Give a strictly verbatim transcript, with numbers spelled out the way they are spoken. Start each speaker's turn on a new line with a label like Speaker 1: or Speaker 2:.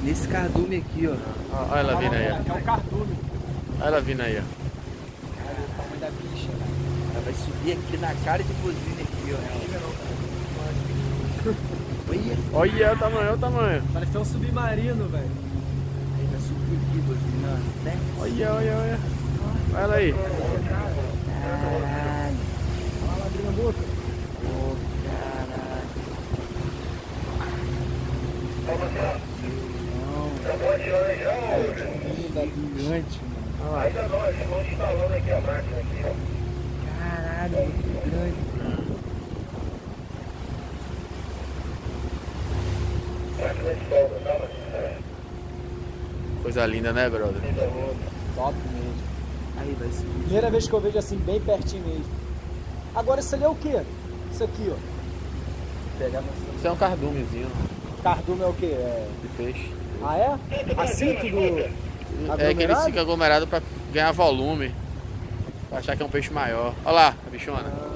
Speaker 1: Nesse cardume aqui, ó.
Speaker 2: Olha ela vindo aí, ó.
Speaker 3: Aqui é o cardume.
Speaker 2: Olha ela vindo aí, ó.
Speaker 3: Olha o tamanho da bicha, velho.
Speaker 1: Ela vai subir aqui na cara de buzina aqui, ó. Olha.
Speaker 2: Olha o tamanho, olha o tamanho.
Speaker 3: Parece um submarino, velho.
Speaker 1: Aí vai subir aqui, buzina, né?
Speaker 2: Olha, olha, olha. Olha ela aí.
Speaker 1: Caralho.
Speaker 3: Olha lá abrindo a boca.
Speaker 1: Ô, caralho.
Speaker 3: Linda, gigante, mano.
Speaker 2: Olha lá.
Speaker 4: Ainda nós, estamos instalando aqui a máquina aqui, ó.
Speaker 1: Caralho, muito grande.
Speaker 4: Máquina de folga, tá? É.
Speaker 2: Coisa linda, né, brother?
Speaker 3: Top mesmo.
Speaker 1: Aí vai subir.
Speaker 3: Primeira vez que eu vejo assim, bem pertinho mesmo. Agora isso ali é o quê? Isso aqui, ó.
Speaker 1: Pegar no
Speaker 2: Isso é um cardumezinho
Speaker 3: Cardume é o quê? É...
Speaker 2: de peixe.
Speaker 3: Ah, é? Assim tudo
Speaker 2: É que ele
Speaker 3: aglomerado?
Speaker 2: fica aglomerado pra ganhar volume. Pra achar que é um peixe maior. Olha lá, a bichona.
Speaker 3: Ah.